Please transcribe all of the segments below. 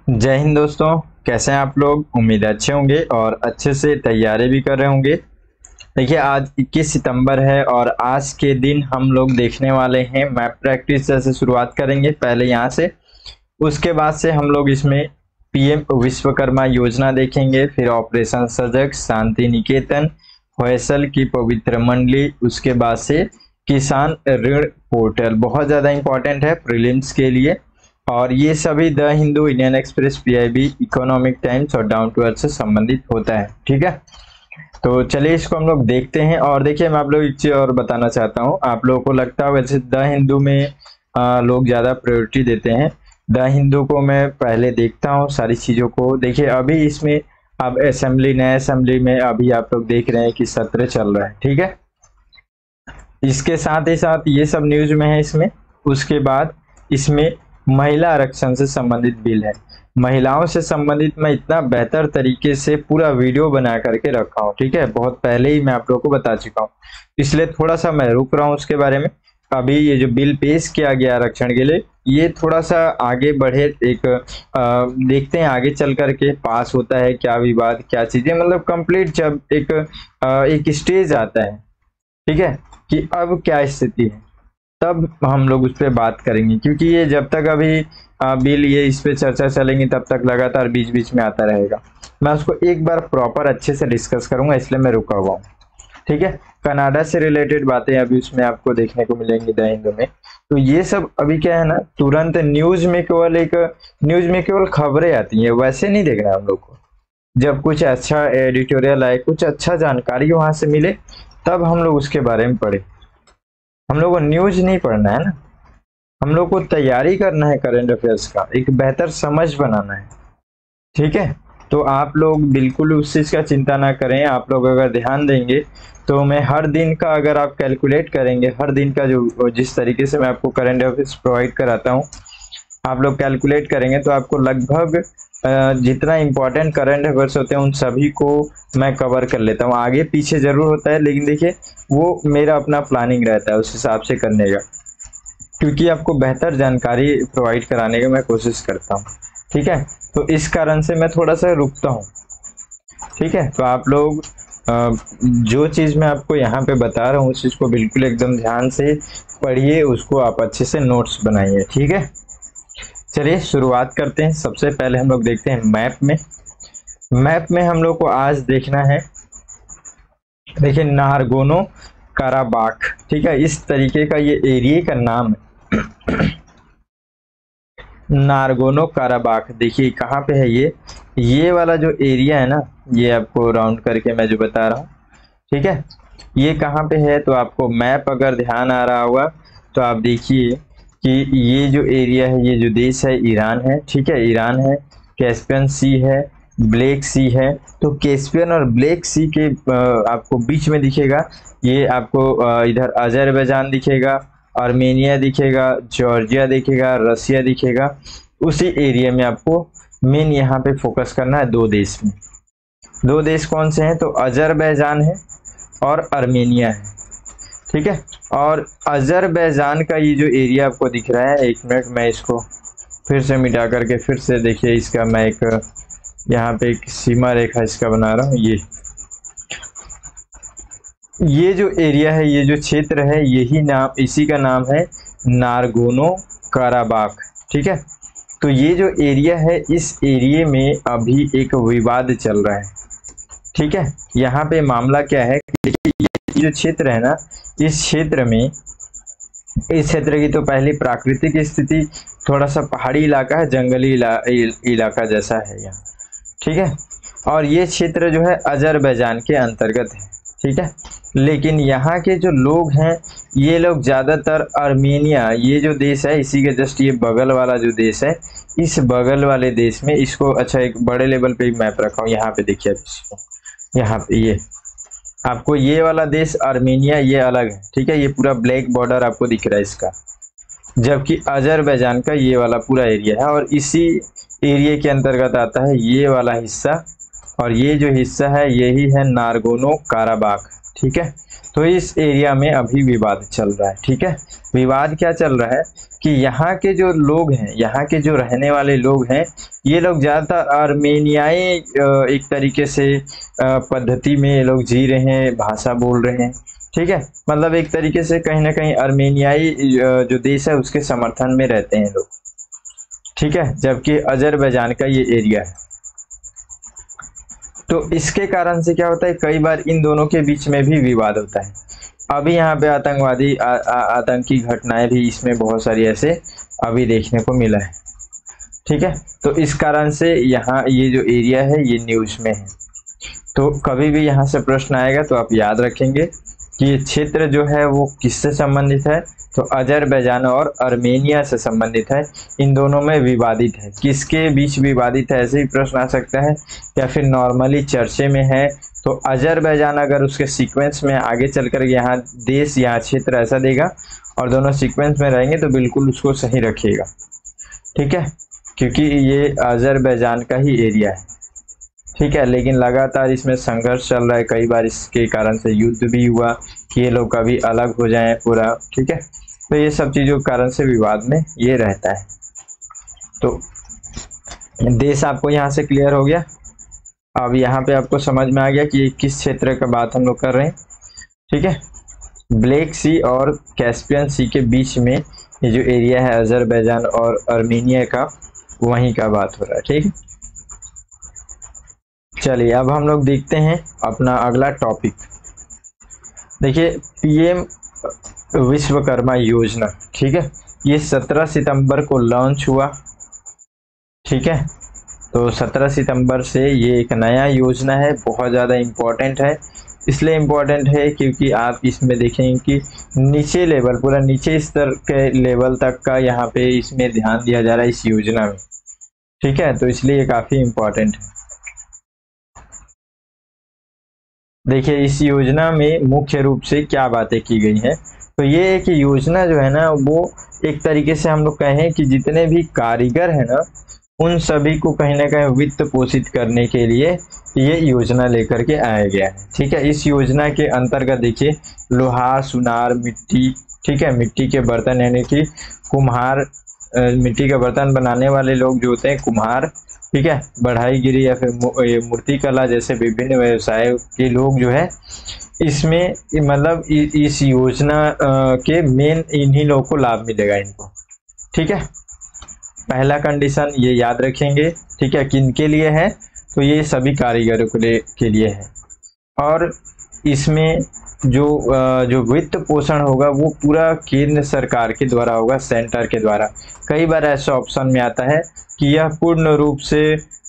जय हिंद दोस्तों, कैसे हैं आप लोग। उम्मीद है अच्छे होंगे और अच्छे से तैयारी भी कर रहे होंगे। देखिए, आज 21 सितंबर है और आज के दिन हम लोग देखने वाले हैं मैप प्रैक्टिस। जैसे शुरुआत करेंगे पहले यहाँ से, उसके बाद से हम लोग इसमें पीएम विश्वकर्मा योजना देखेंगे, फिर ऑपरेशन सजग, शांति निकेतन, होयसल की पवित्र मंडली, उसके बाद से किसान ऋण पोर्टल। बहुत ज़्यादा इंपॉर्टेंट है प्रीलिम्स के लिए। और ये सभी the Hindu, Indian Express, PIB, Economic Times और डाउन टू अर्थ से संबंधित होता है। ठीक है, तो चलिए इसको हम लोग देखते हैं। और देखिए, मैं आप लोग एक चीज और बताना चाहता हूँ। आप लोगों को लगता है वैसे द हिंदू में लोग ज़्यादा प्रायोरिटी देते हैं। द हिंदू को मैं पहले देखता हूँ सारी चीज़ों को। देखिए, अभी इसमें अब असेंबली, नए असेंबली में अभी आप लोग देख रहे हैं कि सत्र चल रहा है। ठीक है, इसके साथ ही साथ ये सब न्यूज में है इसमें। उसके बाद इसमें महिला आरक्षण से संबंधित बिल है। महिलाओं से संबंधित मैं इतना बेहतर तरीके से पूरा वीडियो बना करके रखा हूँ। ठीक है, बहुत पहले ही मैं आप लोगों को बता चुका हूँ, इसलिए थोड़ा सा मैं रुक रहा हूँ उसके बारे में। अभी ये जो बिल पेश किया गया आरक्षण के लिए, ये थोड़ा सा आगे बढ़े। एक देखते हैं आगे चल करके पास होता है क्या, विवाद क्या चीजें, मतलब कंप्लीट जब एक स्टेज आता है, ठीक है, कि अब क्या स्थिति है, तब हम लोग उस पर बात करेंगे। क्योंकि ये जब तक अभी बिल ये इस पे चर्चा चलेंगी तब तक लगातार बीच बीच में आता रहेगा। मैं उसको एक बार प्रॉपर अच्छे से डिस्कस करूंगा, इसलिए मैं रुका हुआ हूँ। ठीक है, कनाडा से रिलेटेड बातें अभी उसमें आपको देखने को मिलेंगी द हिंदू में। तो ये सब अभी क्या है ना, तुरंत न्यूज में केवल खबरें आती हैं, वैसे नहीं देखना हम लोग को। जब कुछ अच्छा एडिटोरियल आए, कुछ अच्छा जानकारी वहां से मिले, तब हम लोग उसके बारे में पढ़े। हम लोग को न्यूज नहीं पढ़ना है ना, हम लोग को तैयारी करना है करंट अफेयर्स का, एक बेहतर समझ बनाना है। ठीक है, तो आप लोग बिल्कुल उस चीज का चिंता ना करें। आप लोग अगर ध्यान देंगे तो मैं हर दिन का, अगर आप कैलकुलेट करेंगे हर दिन का, जो जिस तरीके से मैं आपको करंट अफेयर्स प्रोवाइड कराता हूँ, आप लोग कैलकुलेट करेंगे तो आपको लगभग जितना इंपॉर्टेंट करंट अफेयर्स होते हैं उन सभी को मैं कवर कर लेता हूँ। आगे पीछे जरूर होता है, लेकिन देखिए वो मेरा अपना प्लानिंग रहता है उस हिसाब से करने का, क्योंकि आपको बेहतर जानकारी प्रोवाइड कराने का मैं कोशिश करता हूँ। ठीक है, तो इस कारण से मैं थोड़ा सा रुकता हूँ। ठीक है, तो आप लोग जो चीज़ मैं आपको यहाँ पे बता रहा हूँ उस चीज़ को बिल्कुल एकदम ध्यान से पढ़िए, उसको आप अच्छे से नोट्स बनाइए। ठीक है, चलिए शुरुआत करते हैं। सबसे पहले हम लोग देखते हैं मैप में हम लोग को आज देखना है, देखिए, नारगोनो काराबाख। ठीक है, इस तरीके का ये एरिया का नाम है, नारगोनो काराबाख। देखिए कहाँ पे है ये वाला जो एरिया है ना, ये आपको राउंड करके मैं जो बता रहा हूँ। ठीक है, ये कहाँ पे है, तो आपको मैप अगर ध्यान आ रहा होगा तो आप देखिए कि ये जो एरिया है, ये जो देश है ईरान है। ठीक है, ईरान है, कैस्पियन सी है, ब्लैक सी है। तो कैस्पियन और ब्लैक सी के आपको बीच में दिखेगा, ये आपको इधर अजरबैजान दिखेगा, आर्मेनिया दिखेगा, जॉर्जिया दिखेगा, रसिया दिखेगा। उसी एरिया में आपको मेन यहाँ पे फोकस करना है। दो देश में, दो देश कौन से हैं, तो अजरबैजान है और आर्मेनिया है। ठीक है, और अजरबैजान का ये जो एरिया आपको दिख रहा है, एक मिनट मैं इसको फिर से मिटा करके फिर से देखिए, इसका मैं एक यहाँ पे एक सीमा रेखा इसका बना रहा हूँ। ये जो एरिया है, ये जो क्षेत्र है, यही नाम, इसी का नाम है नारगोनो काराबाख। ठीक है, तो ये जो एरिया है, इस एरिया में अभी एक विवाद चल रहा है। ठीक है, यहाँ पे मामला क्या है कि ये जो क्षेत्र है ना, इस क्षेत्र की तो पहली प्राकृतिक स्थिति थोड़ा सा पहाड़ी इलाका है, जंगली इलाका जैसा है यहाँ। ठीक है, और ये क्षेत्र जो है अजरबैजान के अंतर्गत है। ठीक है, लेकिन यहाँ के जो लोग हैं, ये लोग ज़्यादातर आर्मेनिया, ये जो देश है, इसी के जस्ट ये बगल वाला जो देश है, इस बगल वाले देश में इसको, अच्छा एक बड़े लेवल पे मैप रखा हूँ यहाँ पे, देखिए इसको, यहाँ पे ये आपको ये वाला देश आर्मेनिया ये अलग है। ठीक है, ये पूरा ब्लैक बॉर्डर आपको दिख रहा है इसका, जबकि अजरबैजान का ये वाला पूरा एरिया है, और इसी एरिया के अंतर्गत आता है ये वाला हिस्सा, और ये जो हिस्सा है यही है नारगोनो काराबाख। ठीक है, तो इस एरिया में अभी विवाद चल रहा है। ठीक है, विवाद क्या चल रहा है कि यहाँ के जो लोग हैं, यहाँ के जो रहने वाले लोग हैं, ये लोग ज़्यादातर आर्मेनियाई एक तरीके से पद्धति में ये लोग जी रहे हैं, भाषा बोल रहे हैं। ठीक है, मतलब एक तरीके से कहीं ना कहीं आर्मेनियाई जो देश है उसके समर्थन में रहते हैं लोग। ठीक है, जबकि अजरबैजान का ये एरिया है। तो इसके कारण से क्या होता है, कई बार इन दोनों के बीच में भी विवाद होता है। अभी यहाँ पे आतंकवादी आतंकी घटनाएं भी इसमें बहुत सारी ऐसे अभी देखने को मिला है। ठीक है, तो इस कारण से यहाँ ये जो एरिया है ये न्यूज में है। तो कभी भी यहाँ से प्रश्न आएगा तो आप याद रखेंगे कि ये क्षेत्र जो है वो किससे संबंधित है, तो अजरबैजान और आर्मेनिया से संबंधित है। इन दोनों में विवादित है, किसके बीच विवादित है ऐसे ही प्रश्न आ सकता है, या फिर नॉर्मली चर्चे में है। तो अजरबैजान अगर उसके सीक्वेंस में आगे चलकर यहाँ देश यहाँ क्षेत्र ऐसा देगा और दोनों सीक्वेंस में रहेंगे तो बिल्कुल उसको सही रखिएगा। ठीक है, क्योंकि ये अजरबैजान का ही एरिया है। ठीक है, लेकिन लगातार इसमें संघर्ष चल रहा है, कई बार इसके कारण से युद्ध भी हुआ कि ये लोग कभी अलग हो जाएं पूरा। ठीक है, तो ये सब चीज़ों के कारण से विवाद में ये रहता है। तो देश आपको यहाँ से क्लियर हो गया। अब यहाँ पे आपको समझ में आ गया कि ये किस क्षेत्र का बात हम लोग कर रहे हैं। ठीक है, ब्लैक सी और कैस्पियन सी के बीच में ये जो एरिया है अजरबैजान और आर्मेनिया का, वहीं का बात हो रहा है। ठीक है, चलिए अब हम लोग देखते हैं अपना अगला टॉपिक। देखिए, पीएम विश्वकर्मा योजना। ठीक है, ये 17 सितंबर को लॉन्च हुआ। ठीक है, तो 17 सितंबर से ये एक नया योजना है, बहुत ज़्यादा इम्पोर्टेंट है। इसलिए इम्पोर्टेंट है क्योंकि आप इसमें देखेंगे कि नीचे लेवल, पूरा नीचे स्तर के लेवल तक का यहाँ पे इसमें ध्यान दिया जा रहा है इस योजना में। ठीक है, तो इसलिए ये काफ़ी इम्पोर्टेंट है। देखिए, इस योजना में मुख्य रूप से क्या बातें की गई हैं, तो ये एक योजना जो है ना वो एक तरीके से हम लोग कहें कि जितने भी कारीगर हैं ना उन सभी को कहीं ना कहीं वित्त पोषित करने के लिए ये योजना लेकर के आया गया है। ठीक है, इस योजना के अंतर्गत देखिए लोहा, सुनार, मिट्टी, ठीक है, मिट्टी के बर्तन यानी कि कुम्हार, मिट्टी का बर्तन बनाने वाले लोग जो होते हैं कुम्हार, ठीक है, बढ़ाईगिरी या फिर मूर्ति कला जैसे विभिन्न व्यवसाय के लोग जो है इसमें मतलब इस योजना के मेन इन्हीं लोगों को लाभ मिलेगा इनको। ठीक है, पहला कंडीशन ये याद रखेंगे। ठीक है, किन के लिए है, तो ये सभी कारीगरों के लिए है। और इसमें जो वित्त पोषण होगा वो पूरा केंद्र सरकार के द्वारा होगा, सेंटर के द्वारा। कई बार ऐसा ऑप्शन में आता है कि यह पूर्ण रूप से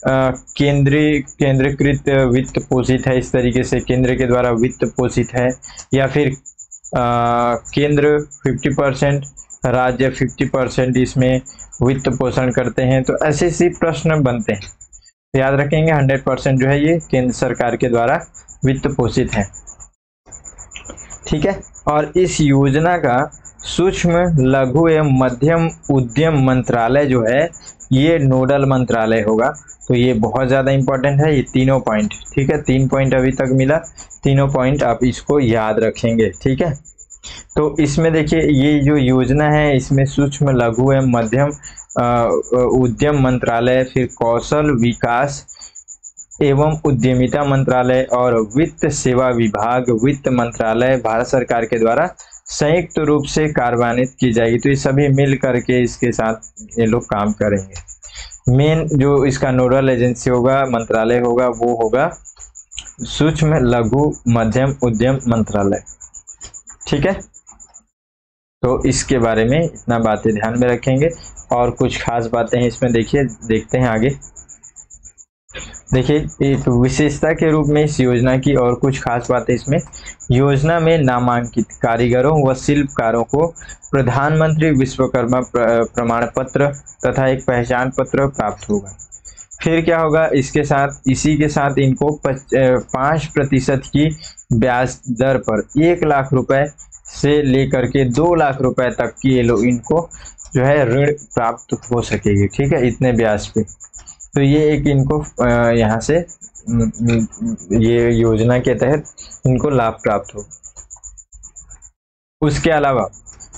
केंद्रीकृत वित्त पोषित है, इस तरीके से केंद्र के द्वारा वित्त पोषित है, या फिर केंद्र 50%, राज्य 50% इसमें वित्त पोषण करते हैं। तो ऐसे सी प्रश्न बनते हैं, तो याद रखेंगे 100% जो है ये केंद्र सरकार के द्वारा वित्त पोषित है। ठीक है, और इस योजना का सूक्ष्म, लघु एवं मध्यम उद्यम मंत्रालय जो है ये नोडल मंत्रालय होगा। तो ये बहुत ज़्यादा इंपॉर्टेंट है, ये तीनों पॉइंट। ठीक है, 3 पॉइंट अभी तक मिला, तीनों पॉइंट आप इसको याद रखेंगे। ठीक है, तो इसमें देखिए ये जो योजना है इसमें सूक्ष्म, लघु एवं मध्यम उद्यम मंत्रालय, फिर कौशल विकास एवं उद्यमिता मंत्रालय और वित्त सेवा विभाग, वित्त मंत्रालय भारत सरकार के द्वारा संयुक्त रूप से कार्यान्वित की जाएगी। तो ये सभी मिल करके इसके साथ ये लोग काम करेंगे। मेन जो इसका नोडल एजेंसी होगा, मंत्रालय होगा, वो होगा सूक्ष्म, लघु, मध्यम उद्यम मंत्रालय। ठीक है, तो इसके बारे में इतना बातें ध्यान में रखेंगे। और कुछ खास बातें हैं इसमें, देखिए देखते हैं आगे। देखिए, एक विशेषता के रूप में इस योजना की और कुछ खास बातें इसमें, योजना में नामांकित कारीगरों व शिल्पकारों को प्रधानमंत्री विश्वकर्मा प्रमाण पत्र तथा एक पहचान पत्र प्राप्त होगा। फिर क्या होगा, इसके साथ इसी के साथ इनको 5% की ब्याज दर पर 1 लाख रुपए से लेकर के 2 लाख रुपए तक की ये लोग इनको जो है ऋण प्राप्त हो सकेगी। ठीक है, इतने ब्याज पे। तो ये एक इनको यहाँ से ये योजना के तहत इनको लाभ प्राप्त हो। उसके अलावा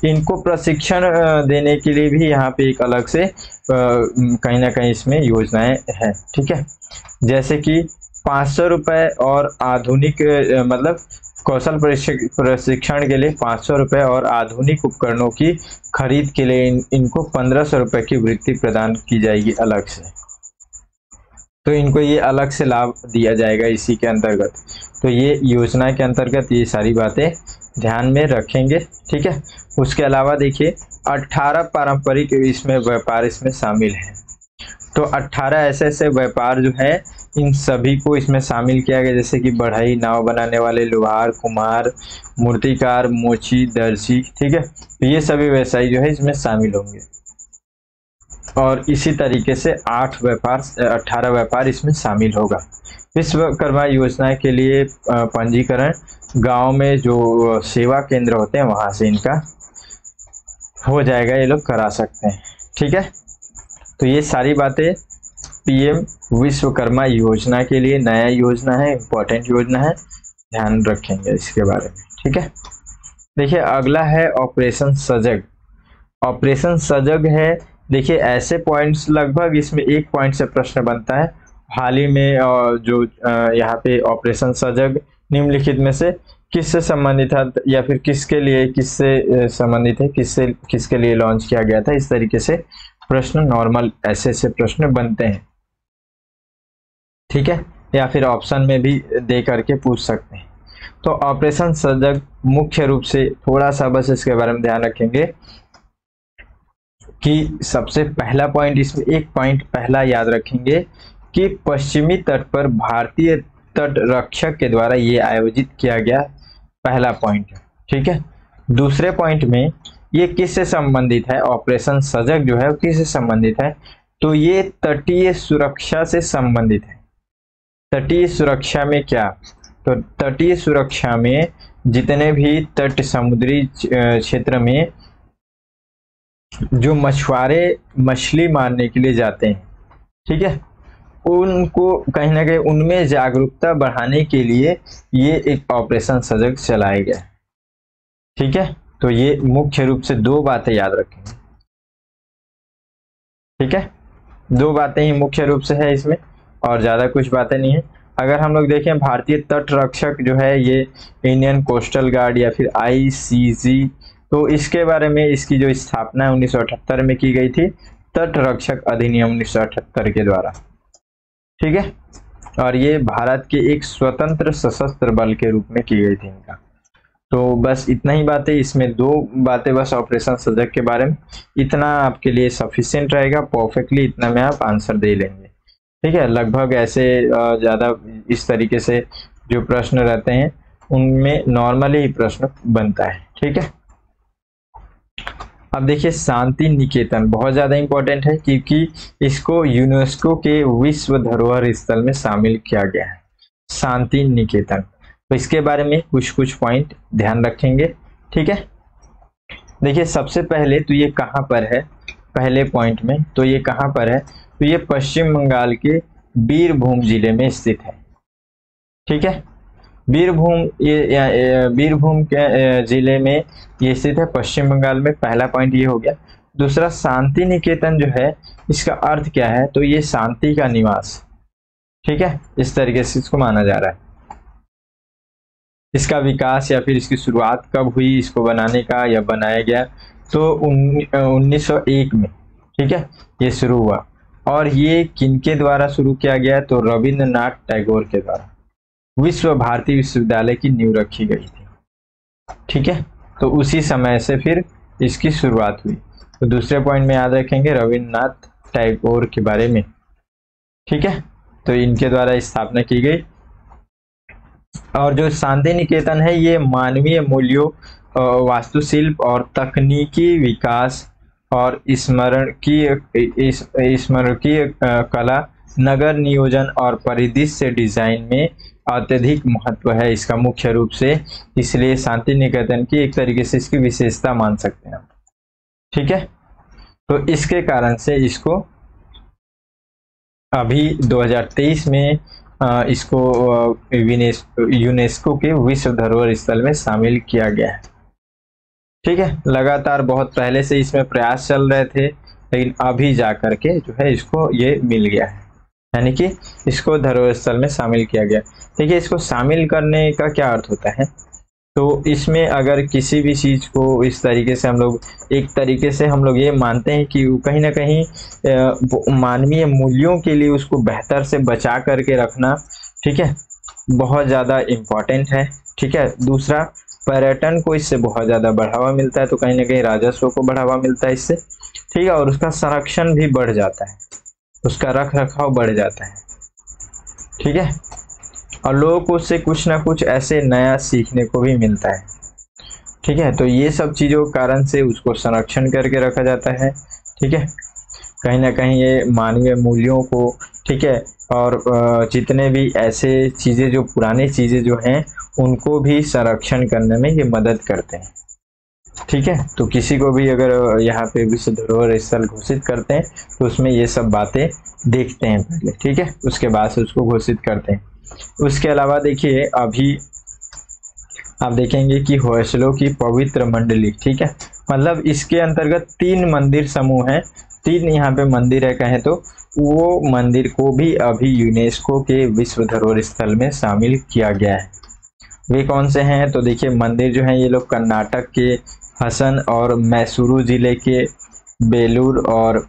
इनको प्रशिक्षण देने के लिए भी यहाँ पे एक अलग से कहीं ना कहीं इसमें योजनाएं हैं। ठीक है, जैसे कि 500 रुपये और आधुनिक मतलब कौशल प्रशिक्षण के लिए 500 रुपये और आधुनिक उपकरणों की खरीद के लिए इनको 1500 रुपये की वृत्ति प्रदान की जाएगी अलग से। तो इनको ये अलग से लाभ दिया जाएगा इसी के अंतर्गत। तो ये योजना के अंतर्गत ये सारी बातें ध्यान में रखेंगे। ठीक है, उसके अलावा देखिए 18 पारंपरिक इसमें व्यापार इसमें शामिल है। तो 18 ऐसे व्यापार जो है इन सभी को इसमें शामिल किया गया, जैसे कि बढ़ई, नाव बनाने वाले, लोहार, कुम्हार, मूर्तिकार, मोची, दर्जी। ठीक है, तो ये सभी व्यवसायी जो है इसमें शामिल होंगे। और इसी तरीके से 18 व्यापार इसमें शामिल होगा। विश्वकर्मा योजना के लिए पंजीकरण गांव में जो सेवा केंद्र होते हैं वहां से इनका हो जाएगा, ये लोग करा सकते हैं। ठीक है, तो ये सारी बातें पीएम विश्वकर्मा योजना के लिए नया योजना है, इम्पोर्टेंट योजना है, ध्यान रखेंगे इसके बारे में। ठीक है, देखिए अगला है ऑपरेशन सजग। ऑपरेशन सजग है, देखिए ऐसे पॉइंट्स लगभग इसमें एक पॉइंट से प्रश्न बनता है। हाल ही में जो यहाँ पे ऑपरेशन सजग निम्नलिखित में से किससे संबंधित था या फिर किसके लिए किससे संबंधित है, किसके लिए लॉन्च किया गया था, इस तरीके से प्रश्न नॉर्मल ऐसे प्रश्न बनते हैं। ठीक है, या फिर ऑप्शन में भी दे करके पूछ सकते हैं। तो ऑपरेशन सजग मुख्य रूप से थोड़ा सा बस इसके बारे में ध्यान रखेंगे कि सबसे पहला पॉइंट, इसमें एक पॉइंट पहला याद रखेंगे कि पश्चिमी तट पर भारतीय तट रक्षक के द्वारा ये आयोजित किया गया, पहला पॉइंट। ठीक है, दूसरे पॉइंट में ये किससे संबंधित है, ऑपरेशन सजग जो है वो किससे संबंधित है, तो ये तटीय सुरक्षा से संबंधित है। तटीय सुरक्षा में क्या, तो तटीय सुरक्षा में जितने भी तट समुद्री क्षेत्र में जो मछुआरे मछली मारने के लिए जाते हैं, ठीक है, उनको कहीं ना कहीं उनमें जागरूकता बढ़ाने के लिए ये एक ऑपरेशन सजग चलाया गया। ठीक है, तो ये मुख्य रूप से दो बातें याद रखेंगे। ठीक है, दो बातें ही मुख्य रूप से है इसमें, और ज्यादा कुछ बातें नहीं है। अगर हम लोग देखें भारतीय तट रक्षक जो है ये इंडियन कोस्टल गार्ड या फिर ICG, तो इसके बारे में इसकी जो स्थापना 1978 में की गई थी, तट रक्षक अधिनियम 1978 के द्वारा। ठीक है, और ये भारत के एक स्वतंत्र सशस्त्र बल के रूप में की गई थी इनका। तो बस इतना ही बातें, इसमें दो बातें बस ऑपरेशन सजग के बारे में, इतना आपके लिए सफिशिएंट रहेगा। परफेक्टली इतना में आप आंसर दे लेंगे। ठीक है, लगभग ऐसे ज़्यादा इस तरीके से जो प्रश्न रहते हैं उनमें नॉर्मली ही प्रश्न बनता है। ठीक है, अब देखिए शांति निकेतन बहुत ज़्यादा इम्पोर्टेंट है क्योंकि इसको यूनेस्को के विश्व धरोहर स्थल में शामिल किया गया है, शांति निकेतन। तो इसके बारे में कुछ पॉइंट ध्यान रखेंगे। ठीक है, देखिए सबसे पहले तो ये कहाँ पर है, पहले पॉइंट में तो ये कहाँ पर है, तो ये पश्चिम बंगाल के बीरभूम जिले में स्थित है। ठीक है, बीरभूम बीरभूम के जिले में ये स्थित है, पश्चिम बंगाल में। पहला पॉइंट ये हो गया। दूसरा, शांति निकेतन जो है इसका अर्थ क्या है, तो ये शांति का निवास। ठीक है, इस तरीके से इसको माना जा रहा है। इसका विकास या फिर इसकी शुरुआत कब हुई इसको बनाने का या बनाया गया, तो 1901 में। ठीक है, ये शुरू हुआ। और ये किनके द्वारा शुरू किया गया, तो रविंद्रनाथ टैगोर के द्वारा विश्व भारती विश्वविद्यालय की नींव रखी गई थी। ठीक है, तो उसी समय से फिर इसकी शुरुआत हुई। तो दूसरे पॉइंट में याद रखेंगे रविंद्रनाथ टैगोर के बारे में। ठीक है, तो इनके द्वारा स्थापना की गई। और जो शांति निकेतन है ये मानवीय मूल्यों, वास्तुशिल्प और तकनीकी विकास और स्मरणकीय कला, नगर नियोजन और परिदृश्य डिजाइन में अत्यधिक महत्व है इसका मुख्य रूप से। इसलिए शांति निकेतन की एक तरीके से इसकी विशेषता मान सकते हैं। ठीक है, तो इसके कारण से इसको अभी 2023 में इसको यूनेस्को के विश्व धरोहर स्थल में शामिल किया गया है। ठीक है, लगातार बहुत पहले से इसमें प्रयास चल रहे थे, लेकिन अभी जा करके जो है इसको ये मिल गया है, यानी कि इसको धरोहर स्थल में शामिल किया गया। देखिए, इसको शामिल करने का क्या अर्थ होता है, तो इसमें अगर किसी भी चीज को इस तरीके से हम लोग, एक तरीके से हम लोग ये मानते हैं कि कहीं ना कहीं मानवीय मूल्यों के लिए उसको बेहतर से बचा करके रखना, ठीक है, बहुत ज़्यादा इम्पोर्टेंट है। ठीक है, दूसरा, पर्यटन को इससे बहुत ज़्यादा बढ़ावा मिलता है, तो कहीं ना कहीं राजस्व को बढ़ावा मिलता है इससे। ठीक है, और उसका संरक्षण भी बढ़ जाता है, उसका रख रखाव बढ़ जाता है। ठीक है, और लोगों को उससे कुछ ना कुछ ऐसे नया सीखने को भी मिलता है। ठीक है, तो ये सब चीज़ों के कारण से उसको संरक्षण करके रखा जाता है। ठीक है, कहीं ना कहीं ये मानवीय मूल्यों को, ठीक है, और जितने भी ऐसे चीज़ें जो पुरानी चीज़ें जो हैं उनको भी संरक्षण करने में ये मदद करते हैं। ठीक है, तो किसी को भी अगर यहाँ पे विश्व धरोहर स्थल घोषित करते हैं तो उसमें ये सब बातें देखते हैं पहले। ठीक है, उसके बाद से उसको घोषित करते हैं। उसके अलावा देखिए, अभी आप देखेंगे कि होयसलों की पवित्र मंडली, ठीक है, मतलब इसके अंतर्गत 3 मंदिर समूह हैं, 3 यहाँ पे मंदिर है कहें तो, वो मंदिर को भी अभी यूनेस्को के विश्व धरोहर स्थल में शामिल किया गया है। वे कौन से हैं, तो देखिए मंदिर जो हैं ये लोग कर्नाटक के हसन और मैसूरू जिले के बेलूर और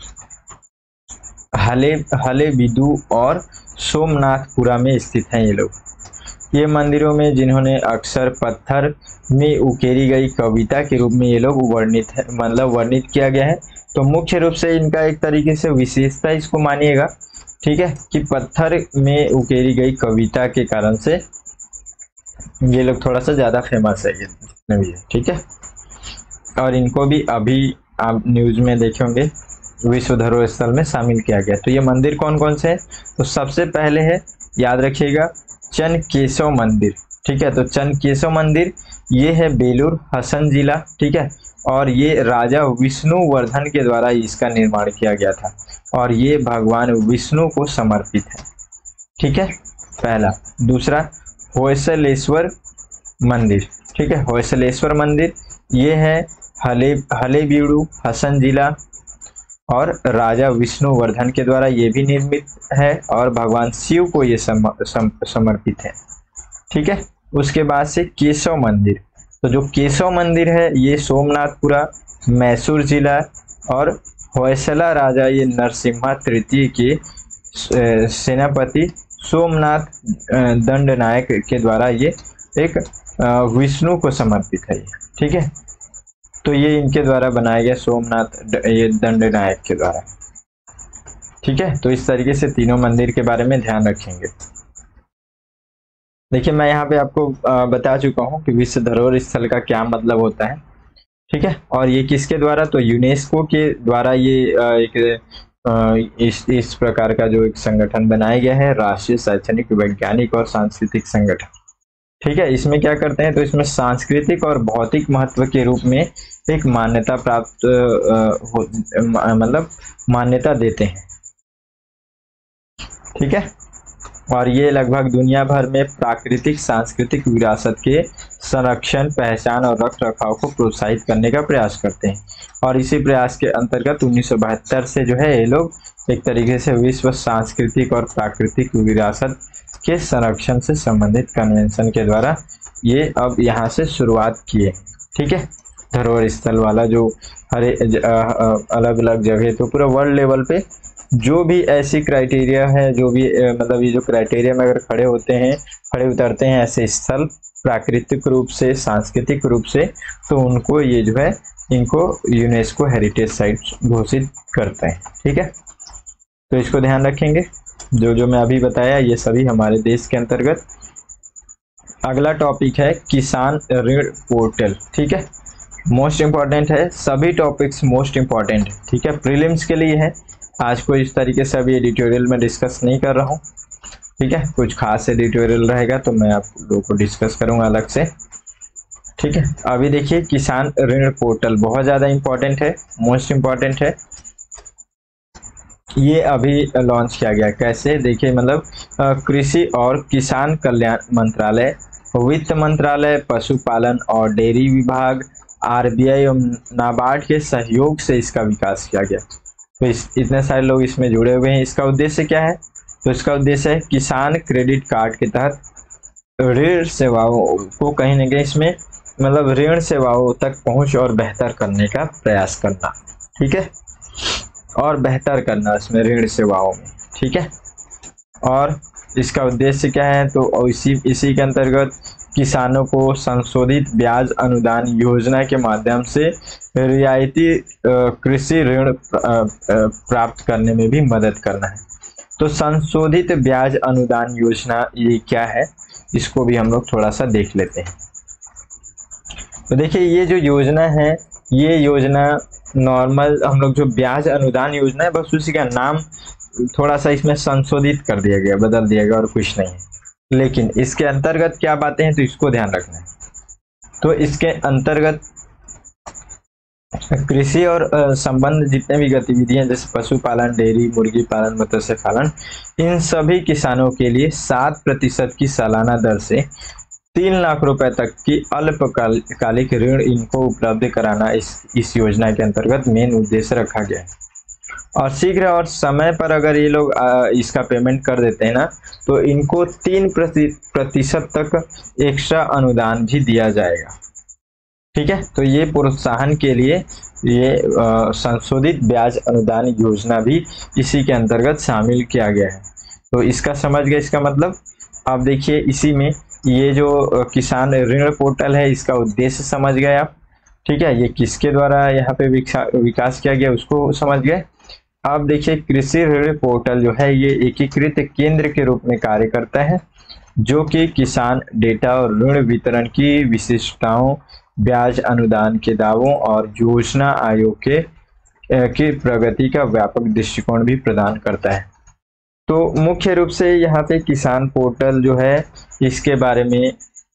हलेबीडु और सोमनाथपुरा में स्थित हैं ये लोग। ये मंदिरों में जिन्होंने अक्सर पत्थर में उकेरी गई कविता के रूप में ये लोग वर्णित किया गया है। तो मुख्य रूप से इनका एक तरीके से विशेषता इसको मानिएगा, ठीक है, कि पत्थर में उकेरी गई कविता के कारण से ये लोग थोड़ा सा ज़्यादा फेमस है ये जितने भी है। ठीक है, और इनको भी अभी आप न्यूज़ में देखे होंगे विश्व धरोहर स्थल में शामिल किया गया। तो ये मंदिर कौन कौन से हैं, तो सबसे पहले है, याद रखिएगा, चनकेशव मंदिर। ठीक है, तो चनकेशव मंदिर ये है बेलूर हसन जिला। ठीक है, और ये राजा विष्णुवर्धन के द्वारा इसका निर्माण किया गया था और ये भगवान विष्णु को समर्पित है। ठीक है, पहला। दूसरा, होयसलेश्वर मंदिर। ठीक है, होयसलेश्वर मंदिर ये है हलेबीडु हसन जिला और राजा विष्णुवर्धन के द्वारा ये भी निर्मित है और भगवान शिव को ये समर्पित है। ठीक है, उसके बाद से केशव मंदिर। तो जो केशव मंदिर है ये सोमनाथपुरा मैसूर जिला और होयसला राजा ये नरसिम्हा तृतीय के सेनापति सोमनाथ दंडनायक के द्वारा ये एक विष्णु को समर्पित है। ठीक है, तो ये इनके द्वारा बनाया गया, सोमनाथ ये दंडनायक के द्वारा। ठीक है, तो इस तरीके से तीनों मंदिर के बारे में ध्यान रखेंगे। देखिए, मैं यहाँ पे आपको बता चुका हूँ कि विश्व धरोहर स्थल का क्या मतलब होता है। ठीक है, और ये किसके द्वारा, तो यूनेस्को के द्वारा ये इस प्रकार का जो एक संगठन बनाया गया है, राष्ट्रीय शैक्षणिक वैज्ञानिक और सांस्कृतिक संगठन। ठीक है, इसमें क्या करते हैं, तो इसमें सांस्कृतिक और भौतिक महत्व के रूप में एक मान्यता प्राप्त मतलब मान्यता देते हैं। ठीक है, और ये लगभग दुनिया भर में प्राकृतिक सांस्कृतिक विरासत के संरक्षण, पहचान और रख रखाव को प्रोत्साहित करने का प्रयास करते हैं। और इसी प्रयास के अंतर्गत 1972 से जो है ये लोग एक तरीके से विश्व सांस्कृतिक और प्राकृतिक विरासत के संरक्षण से संबंधित कन्वेंशन के द्वारा ये अब यहाँ से शुरुआत किए। ठीक है, धरोहर स्थल वाला जो अलग अलग जगह, तो पूरा वर्ल्ड लेवल पे जो भी ऐसी क्राइटेरिया है, जो भी मतलब ये जो क्राइटेरिया में अगर खड़े होते हैं, खड़े उतरते हैं ऐसे स्थल प्राकृतिक रूप से, सांस्कृतिक रूप से, तो उनको ये जो है इनको यूनेस्को हेरिटेज साइट घोषित करते हैं। ठीक है, तो इसको ध्यान रखेंगे। जो मैं अभी बताया ये सभी हमारे देश के अंतर्गत। अगला टॉपिक है किसान ऋण पोर्टल। ठीक है, मोस्ट इम्पॉर्टेंट है, सभी टॉपिक्स मोस्ट इम्पॉर्टेंट है। ठीक है, प्रीलिम्स के लिए है। आज को इस तरीके से अभी एडिटोरियल में डिस्कस नहीं कर रहा हूँ। ठीक है, कुछ खास एडिटोरियल रहेगा तो मैं आप लोगों को डिस्कस करूँगा अलग से। ठीक है, अभी देखिए किसान ऋण पोर्टल बहुत ज़्यादा इम्पोर्टेंट है, मोस्ट इम्पॉर्टेंट है। ये अभी लॉन्च किया गया, कैसे देखिए, मतलब कृषि और किसान कल्याण मंत्रालय, वित्त मंत्रालय, पशुपालन और डेयरी विभाग, आरबीआई और नाबार्ड के सहयोग से इसका विकास किया गया। तो इतने सारे लोग इसमें जुड़े हुए हैं। इसका उद्देश्य क्या है? तो इसका उद्देश्य है किसान क्रेडिट कार्ड के तहत ऋण सेवाओं को कहीं ना कहीं इसमें मतलब ऋण सेवाओं तक पहुंच और बेहतर करने का प्रयास करना। ठीक है, और बेहतर करना इसमें ऋण सेवाओं में। ठीक है, और इसका उद्देश्य क्या है? तो इसी के अंतर्गत किसानों को संशोधित ब्याज अनुदान योजना के माध्यम से रियायती कृषि ऋण प्राप्त करने में भी मदद करना है। तो संशोधित ब्याज अनुदान योजना ये क्या है, इसको भी हम लोग थोड़ा सा देख लेते हैं। तो देखिए, ये जो योजना है, ये योजना नॉर्मल हम लोग जो ब्याज अनुदान योजना है, बस उसी का नाम थोड़ा सा इसमें संशोधित कर दिया गया, बदल दिया गया, और कुछ नहीं है। लेकिन इसके अंतर्गत क्या बातें हैं, तो इसको ध्यान रखना है। तो इसके अंतर्गत कृषि और संबंध जितने भी गतिविधियां जैसे पशुपालन, डेयरी, मुर्गी पालन, मत्स्य पालन, इन सभी किसानों के लिए 7% की सालाना दर से 3 लाख रुपए तक की अल्पकालिक ऋण इनको उपलब्ध कराना इस योजना के अंतर्गत मेन उद्देश्य रखा गया है। और शीघ्र और समय पर अगर ये लोग इसका पेमेंट कर देते हैं ना, तो इनको 3% तक एक्स्ट्रा अनुदान भी दिया जाएगा। ठीक है, तो ये प्रोत्साहन के लिए ये संशोधित ब्याज अनुदान योजना भी इसी के अंतर्गत शामिल किया गया है। तो इसका समझ गए, इसका मतलब आप देखिए इसी में ये जो किसान ऋण पोर्टल है, इसका उद्देश्य समझ गए आप। ठीक है, ये किसके द्वारा यहाँ पे विकास किया गया उसको समझ गए। अब देखिए, कृषि ऋण पोर्टल जो है ये एकीकृत केंद्र के रूप में कार्य करता है, जो कि किसान डेटा और ऋण वितरण की विशिष्टताओं, ब्याज अनुदान के दावों और योजना आयोग की प्रगति का व्यापक दृष्टिकोण भी प्रदान करता है। तो मुख्य रूप से यहाँ पे किसान पोर्टल जो है, इसके बारे में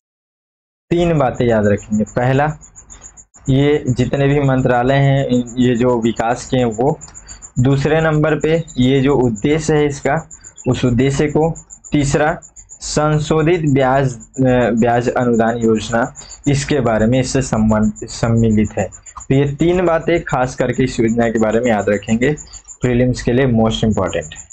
3 बातें याद रखेंगे। पहला, ये जितने भी मंत्रालय हैं ये जो विकास के हैं वो। दूसरे नंबर पे ये जो उद्देश्य है इसका, उस उद्देश्य को। तीसरा, संशोधित ब्याज अनुदान योजना, इसके बारे में इससे सम्मिलित है। तो ये 3 बातें खास करके इस योजना के बारे में याद रखेंगे, प्रीलिम्स के लिए मोस्ट इम्पॉर्टेंट है।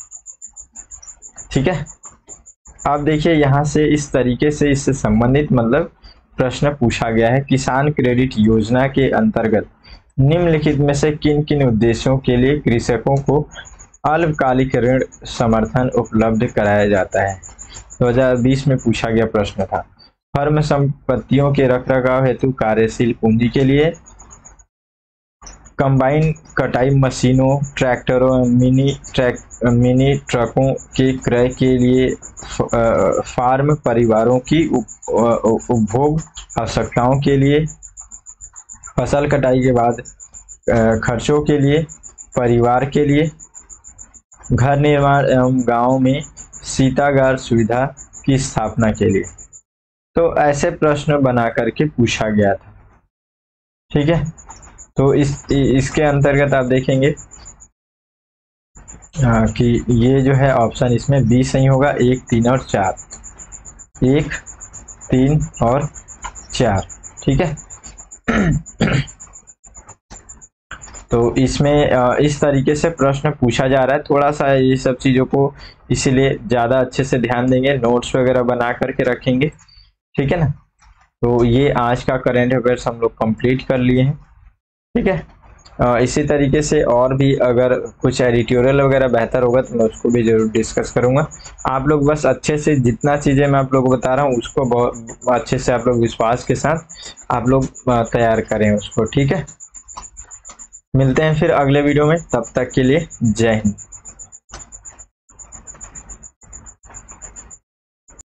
ठीक है, अब देखिए यहाँ से इस तरीके से इससे संबंधित मतलब प्रश्न पूछा गया है। किसान क्रेडिट योजना के अंतर्गत निम्नलिखित में से किन किन उद्देश्यों के लिए कृषकों को अल्पकालिक ऋण समर्थन उपलब्ध कराया जाता है? 2020 में पूछा गया प्रश्न था। फर्म संपत्तियों के रखरखाव हेतु कार्यशील पूंजी के लिए, कंबाइन कटाई मशीनों, ट्रैक्टरों, मिनी ट्रकों के क्रय के लिए, फार्म परिवारों की उपभोग आवश्यकताओं के लिए, फसल कटाई के बाद खर्चों के लिए, परिवार के लिए, घर निर्माण एवं गांव में शीतागार सुविधा की स्थापना के लिए। तो ऐसे प्रश्न बना करके पूछा गया था। ठीक है, तो इसके अंतर्गत आप देखेंगे कि ये जो है ऑप्शन इसमें 20 सही होगा। 1, 3 और 4, 1, 3 और 4। ठीक है, तो इसमें इस तरीके से प्रश्न पूछा जा रहा है। थोड़ा सा ये सब चीज़ों को इसीलिए ज़्यादा अच्छे से ध्यान देंगे, नोट्स वगैरह बना करके रखेंगे। ठीक है ना, तो ये आज का करेंट अफेयर्स हम लोग कंप्लीट कर लिए हैं। ठीक है, इसी तरीके से और भी अगर कुछ एडिटोरियल वगैरह बेहतर होगा तो मैं उसको भी जरूर डिस्कस करूंगा। आप लोग बस अच्छे से जितना चीज़ें मैं आप लोगों को बता रहा हूँ उसको बहुत अच्छे से आप लोग विश्वास के साथ आप लोग तैयार करें उसको। ठीक है, मिलते हैं फिर अगले वीडियो में, तब तक के लिए जय हिंद।